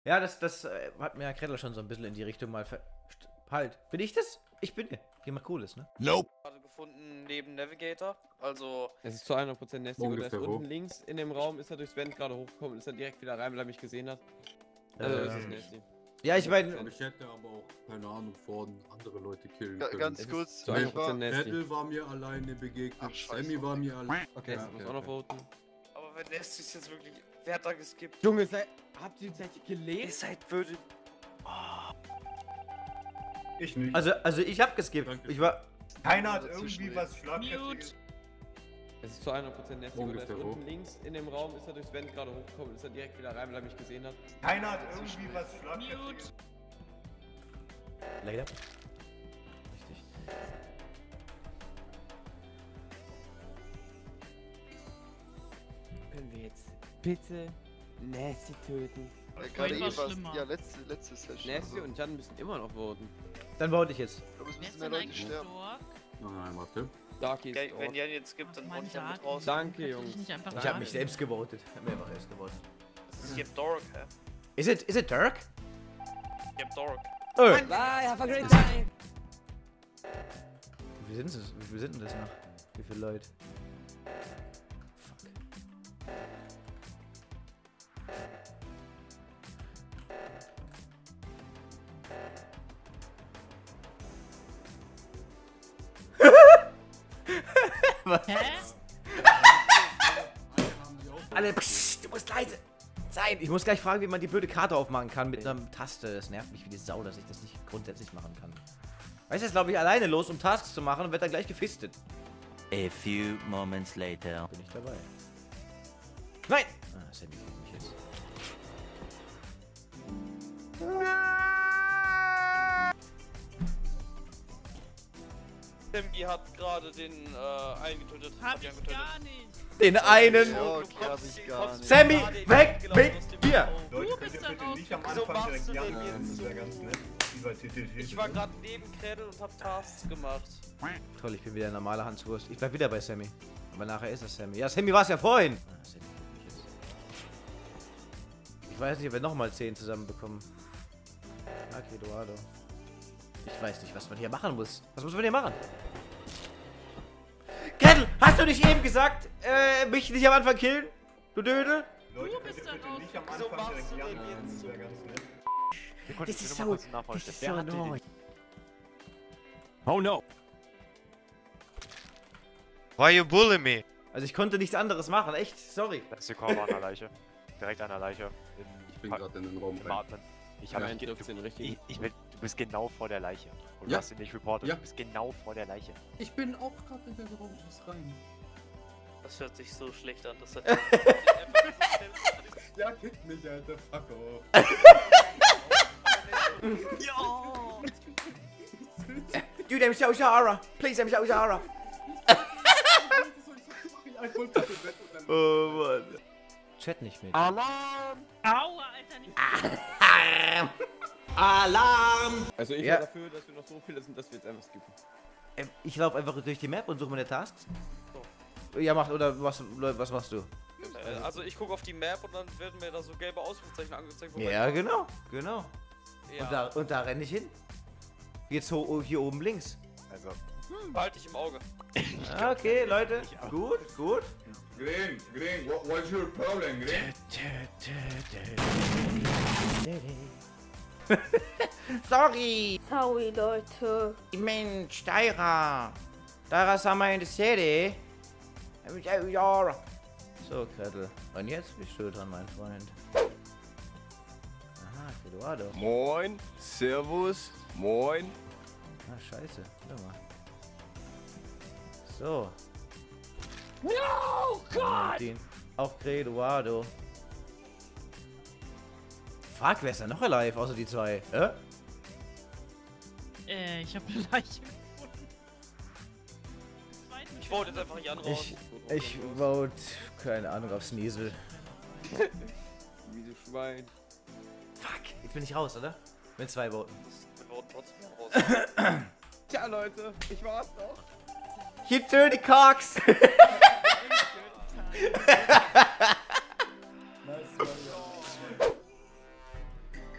Ja, das hat mir Herr Krettler schon so ein bisschen in die Richtung mal Halt, bin ich das? Ich bin jemand Cooles, ne? Nope. Gerade gefunden neben Navigator, also... Es ist zu 100% Nessie und er ist Ungefähr wo? unten links in dem Raum, ist er durchs Vent gerade hochgekommen und ist dann direkt wieder rein, weil er mich gesehen hat. Also ist es Nessie. Ja, ich meine... Ich hätte aber auch, keine Ahnung, vorne andere Leute killen Ja, können. ganz kurz, Zu ich 100% war, Nessie. Battle war mir alleine begegnet, Ach, scheiße. Sammy war mir alleine. Okay, Ja, das muss auch noch voten. Aber wenn Nessie ist jetzt wirklich... Wer hat da geskippt? Junge, habt ihr gelebt? Ihr seid würde... Ich nicht. Also ich hab geskippt. Danke. Ich war... Keiner hat Dazwischen irgendwie was Schlagkräftiges. Es ist zu 100% Nessie und er ist Ungefähr wo? unten links in dem Raum, ist er durchs Vent gerade hochgekommen und ist dann direkt wieder rein, weil er mich gesehen hat. Keiner hat irgendwie was Schlagkräftiges. Leider. Richtig. Können wir jetzt bitte Nessie töten? gerade Vorhin war's war's- schlimmer. ja, letzte Session. Nessie und Jan müssen immer noch voten. Dann wollte ich jetzt. Aber es Wer müssen ist mehr denn Leute eigentlich sterben. Stork? Nein, warte. Darky ist Okay, wenn dort. Jan jetzt gibt, dann Mann, wollte ich ja mit Dark. raus. Danke, Jungs. Nicht einfach Ich habe sagen. mich selbst gewotet. Ich hab mir einfach selbst gewotet. Das ist jetzt Dork, hä? Is it Dirk? Ich hab Dork. Bye, have a great time! Wie viel sind denn das noch? Wie viele Leute? Fuck. Hä? Alle, psst, du musst leise sein. Ich muss gleich fragen, wie man die blöde Karte aufmachen kann mit einer Taste. Das nervt mich wie die Sau, dass ich das nicht grundsätzlich machen kann. Weißt du, jetzt glaube ich alleine los, um Tasks zu machen und wird dann gleich gefistet. A few moments later. Bin ich dabei. Nein! Ah, Sammy kriegt mich jetzt. Sammy hat gerade den einen getötet. Hab Jan ich getötet. gar nicht. Den einen! Ja, Du okay, hab kommst- ich gar kommst- nicht. Sammy, gerade weg gelaufen aus mit dem mir! Raum. Leute, Du könnt ihr bist bitte dann nicht am Wieso Anfang machst direkt du Jan denn nennen? jetzt Das so? wäre ganz nett. Lieber TTT. Ich war gerade neben Kredel und hab Tasks gemacht. Toll, ich bin wieder ein normaler Hanswurst. Ich bleib wieder bei Sammy. Aber nachher ist es Sammy. Ja, Sammy war es ja vorhin! Ah, Sammy kriegt mich jetzt. Ich weiß nicht, ob wir nochmal 10 zusammenbekommen. Okay, Eduardo. Ich weiß nicht, was man hier machen muss. Was muss man hier machen? Kettle, hast du nicht eben gesagt, mich nicht am Anfang killen? Du Dödel? Leute, Du könnt bist ihr dann bitte raus. nicht am Wieso Anfang machst direkt du Jan denn nennen? jetzt Das so? wäre ganz nett. Das ist so annoying. Oh no. Why you bully me? Also ich konnte nichts anderes machen, echt, sorry. Das ist die Korb an der Leiche. Direkt an der Leiche. Ich bin gerade in den Raum Im rein. Atmen. Ich hab Ja, dich trifft's den richtigen. du bist genau vor der Leiche. Und Ja. du hast ihn nicht reportet. Ja. Du bist genau vor der Leiche. Ich bin auch gerade in den Raum rein. Das hört sich so schlecht an. Das hat Ja, kick mich, Alter. Fuck off. You them show Zara. Please them show Zara. Oh Mann. Chat nicht mit. Aua, Alter, nicht. Alarm! Also ich Ja. war dafür, dass wir noch so viele sind, dass wir jetzt einfach skippen. Ich laufe einfach durch die Map und suche meine Tasks. Ja, mach, oder was machst du? Also ich gucke auf die Map und dann werden mir da so gelbe Ausrufezeichen angezeigt. wo Ja, mein- genau. Ja. Und da renne ich hin. Jetzt hier oben links. Also, Behalte ich im Auge. Okay, Leute. Gut. Green, what's your problem, Green? Sorry. Sorry, Leute. Mensch, Daira. Daira Summer in the City. So, Gretel. Und jetzt bist du dran, mein Freund. Aha, Eduardo. Moin. Servus. Moin. Ah, scheiße. Warte mal. So. No, God! Auch Eduardo. Fuck, wer ist denn noch alive, außer die zwei? Ich hab eine Leiche gefunden. Ich wollte jetzt einfach Jan raus. Ich vote, keine Ahnung, auf Sneasel. Miese Schwein. Fuck, jetzt bin ich raus, oder? Mit 2 Voten. Wir wurden trotzdem raus. Tja, Leute, ich war's doch. You dirty cocks!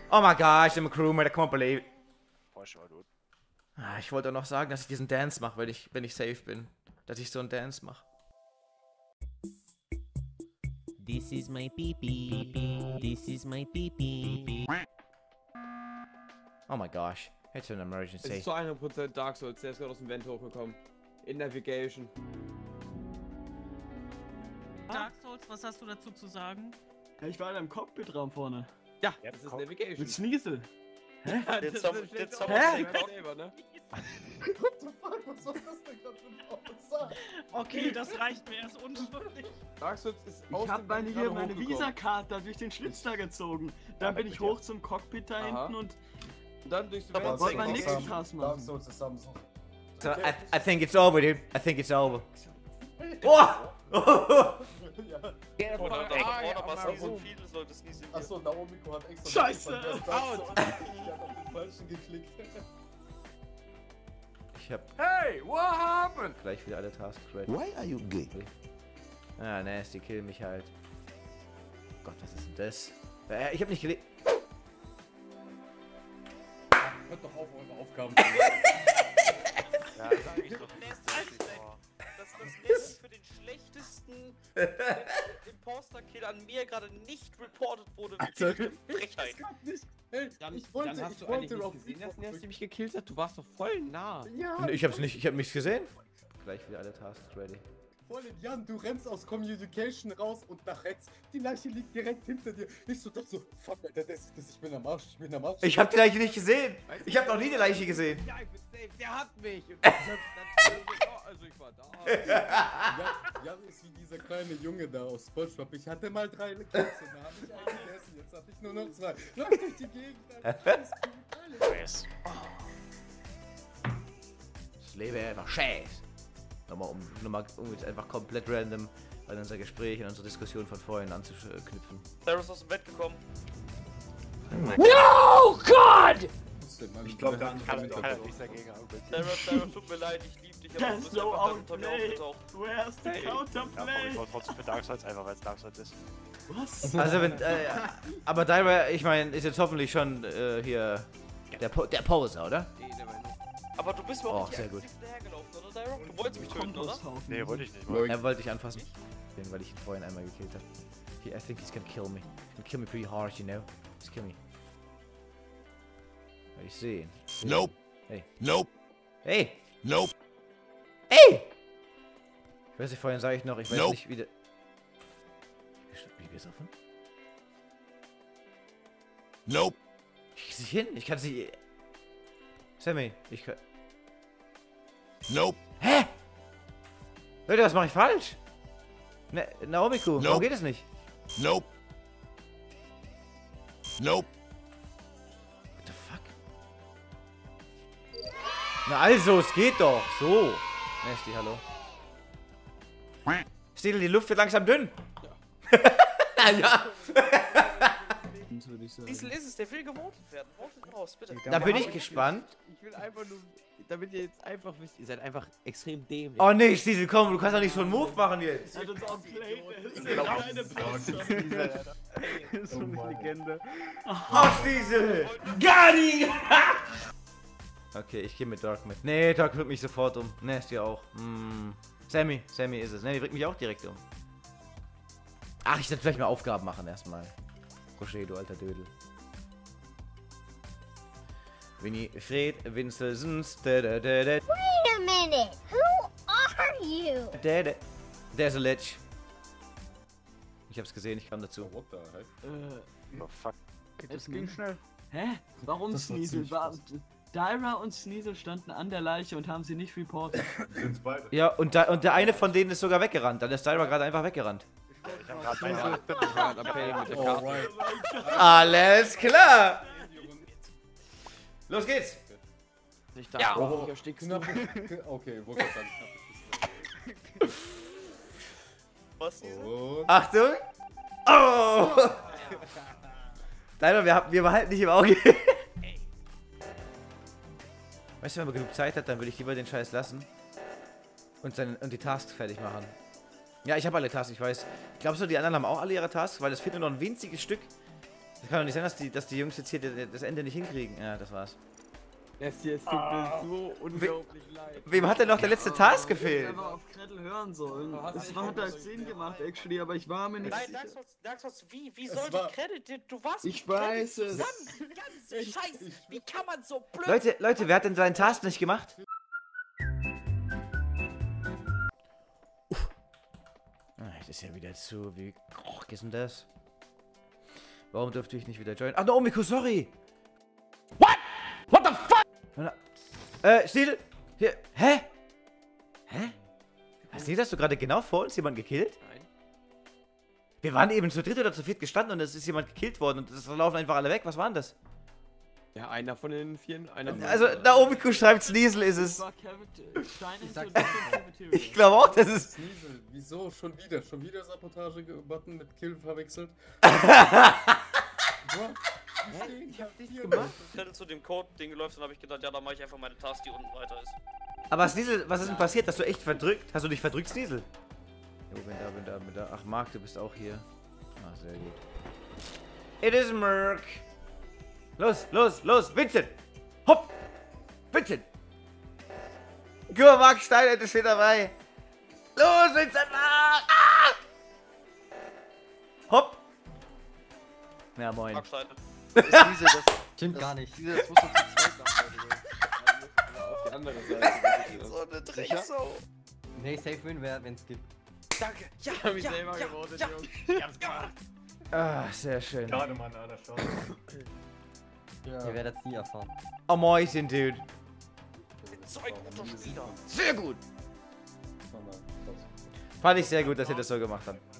Oh my gosh, I'm a crewmate, I can't believe it. Boah, schon mal gut. Ah, ich wollte auch noch sagen, dass ich diesen Dance mache, wenn ich safe bin. Dass ich so einen Dance mache. This is my pee-pee. This is my pee-pee. Oh my gosh. It's an Es emergency. ist zu 100% Dark Souls, der ist gerade aus dem Vent hochgekommen. In Navigation. Dark Souls, was hast du dazu zu sagen? Ja, ich war in einem Cockpit-Raum vorne. Ja, Ja, das ist komm. Navigation. Mit Sneasel. Ja, Den das Zom- steht den auch Zom- auf Hä? dem selber, ne? What the fuck, was soll das denn gerade für ein Aussage? Okay, das reicht mir erst unschuldig. Dark Souls ist Ich aus hab dem Vent meine gerade meine hochgekommen. Visakarte da durch den Schlitz da gezogen. Dann bin ich hoch zum Cockpit da Aha. hinten und Und dann durchs Aber Vent. wollte Dark meinen Souls- nächsten Task Dark machen. Souls ist Samsung. So, I think it's over, dude. I think it's over. Oh! Ja. Oder Ah, da ja, vorne was aber nie so so. viel, sollte es nie so Achso, Naomiko hat extra Scheiße! gesagt, dass Dark Souls- Die hat auf den falschen geklickt. Ich hab Hey, what happened? gleich wieder alle Tasks ready. Why are you gay? Ah, nasty, kill mich halt. Gott, was ist denn das? Ich hab nicht gelegt. Hört doch auf, eure Aufgaben Ja, sag ich doch. Das ist für den schlechtesten Imposter-Kill an mir gerade nicht reported wurde. Alter, Wirklich eine Frechheit. Das kann nicht. Hey, Dann, ich wollte, dann hast ich du eigentlich wollte nicht auf gesehen, dass Report der mich gekillt hat. Du warst doch voll nah. Ja, Nee, ich hab's nicht, ich hab nichts gesehen. Gleich wieder alle Tasks ready. voll in Jan, du rennst aus Communication raus und nach rechts. Die Leiche liegt direkt hinter dir. Ich so, dachte so, fuck, Alter, ich bin am Arsch, ich bin am Arsch. Ich hab die Leiche nicht gesehen. Ich hab noch nie die Leiche gesehen. Ja, ich bin safe. Der hat mich. Und dann, also ich war da. Jan ist wie dieser kleine Junge da aus SpongeBob. Ich hatte mal 3 Kekse, da hab ich einen gegessen, jetzt hab ich nur noch 2. Lauf durch die Gegend, Alter. Alles gut, alles. Yes. Das Leben einfach scheiß. Nochmal um jetzt einfach komplett random an unser Gespräch und unsere Diskussion von vorhin anzuknüpfen. Sarah ist aus dem Bett gekommen. Ich glaube, der andere Kann wird kann auch er nichts dagegen haben. Sarah, tut mir leid, ich lieb dich, aber du That's bist so einfach unter mir outplayed. aufgetaucht. Where's the Ja, aber ich counterplay? war trotzdem für Dark Souls, einfach weil es Dark Souls ist. Was? Also wenn, aber Dyra, ich meine, ist jetzt hoffentlich schon hier der Poser, oder? Nee, der war noch. Aber du bist mir auch Oh, nicht sehr gut. aggressiv hinterhergelaufen, oder Dyra? Du wolltest mich töten, oder? Komposthaufen. Nee, wollte ich nicht. Mal. Er wollte dich anfassen, weil ich ihn vorhin einmal gekillt habe. I think he's gonna kill me. He's gonna kill me pretty hard, you know. He's kill me. Ich sehe ihn. Nope. Hey. Nope. Hey! Nope. Hey! Ich weiß nicht, vorhin sage ich noch, ich weiß Nope. nicht, wie der... Wie besoffen? Nope. Ich krieg's nicht hin, ich kann sie... Sammy, ich kann... Nope. Hä? Leute, was mache ich falsch? Naomiku, warum Nope. geht es nicht? Nope. Nope. What the fuck? Na also, es geht doch. So. Nasty, hallo. Steedle, die Luft wird langsam dünn. Ja. Würde ich sagen. Diesel ist es, der will gewotet werden. Votet raus, bitte. Da bin ich gespannt. Ich will einfach nur, damit ihr jetzt einfach wisst, ihr seid einfach extrem dämlich. Oh nee, Steedle, komm, du kannst doch nicht so einen Move machen jetzt. Er hat uns outplayed. Er ist glaub, eine kleine das ist Poster. Er ist so eine Legende. Oh, Steedle. Got ihn! Okay, ich gehe mit Dark mit. Nee, Dark bringt mich sofort um. Nasty auch. Sammy ist es. Nee, die bringt mich auch direkt um. Ach, ich sollte vielleicht mal Aufgaben machen erstmal. Rocher, du alter Dödel. Winnie, Fred, Winstelsens. Wait a minute. Who are you? There's a ledge. Ich hab's gesehen, ich kam dazu. What the heck? Oh fuck. Es ging schnell. Hä? Warum Das war Sneasel? ziemlich Dyra und Sneasel standen an der Leiche und haben sie nicht reportet. Sind's beide. Ja, und der eine von denen ist sogar weggerannt. Dann ist Dyra gerade einfach weggerannt. Ich hab grad meine Appell mit der Karte. Alright. Alles klar! Los geht's! Ich dachte, Oh, ich erstickst knapp. du. Okay, wollte ich sagen, Was? knapp. Und... Achtung! Oh! Dyra, wir behalten dich im Auge. Weißt du, wenn man genug Zeit hat, dann würde ich lieber den Scheiß lassen. Und die Tasks fertig machen. Ja, ich habe alle Tasks, ich weiß. Glaubst du, die anderen haben auch alle ihre Tasks? Weil es fehlt nur noch ein winziges Stück. Kann doch nicht sein, dass die Jungs jetzt hier das Ende nicht hinkriegen. Ja, das war's. Es tut mir so unglaublich leid. Wem hat denn noch der letzte Task gefehlt? Ich hätte einfach auf Gretel hören sollen. Das hat halt Sinn gemacht, actually, aber ich war mir nicht sicher. Nein, Dark Souls, wie soll die Credit? Du warst Ich weiß es. Ganz scheiße. Wie kann man so blöd... Leute, wer hat denn seinen Task nicht gemacht? Das ist ja wieder zu wie... Oh, was ist denn das? Warum dürfte ich nicht wieder joinen? Ach, Naomiko, sorry! What? What the fuck? Schniedel! Hier, hä? Hast du nicht, dass du gerade genau vor uns jemanden gekillt? Nein. Wir waren eben zu dritt oder zu viert gestanden und es ist jemand gekillt worden und es laufen einfach alle weg. Was war denn das? Ja, einer von den vier. Also, Naomiko schreibt, Sneasel ist es. Ich Ich glaube auch, das ist... Sneasel, wieso? Schon wieder Sabotage-Button mit Kill verwechselt? Ich hab nicht gemacht. Wenn du zu dem Code-Ding läufst, dann habe ich gedacht, ja, dann mache ich einfach meine Task, die unten weiter ist. Aber Sneasel, was ist denn passiert? Hast du echt verdrückt? Hast du dich verdrückt, Sneasel? Jo, bin da. Ach, Marc, du bist auch hier. Ach, sehr gut. It is Merc. Los, Vincent! Hopp! Vincent! Guck mal, Marc Stein, ist steht dabei. Los, Vincent! Ah! Hopp! Ja, moin. Marc Stein. Stimmt gar nicht. Das muss doch zu zweit machen. Auf die andere Seite. So eine Drecksau. Nee, safe win wäre, wenn es gibt. Danke. Ja, Ich hab mich selber gewotet, Jungs. Ich hab's gemacht. Ah, sehr schön. Schade, Mann, Alter, schade. Ihr werdet es nie erfahren. Oh, Mäuschen, Dude. So ein guter Spieler. Sehr gut. Fand ich sehr gut, dass ihr das so gemacht habt.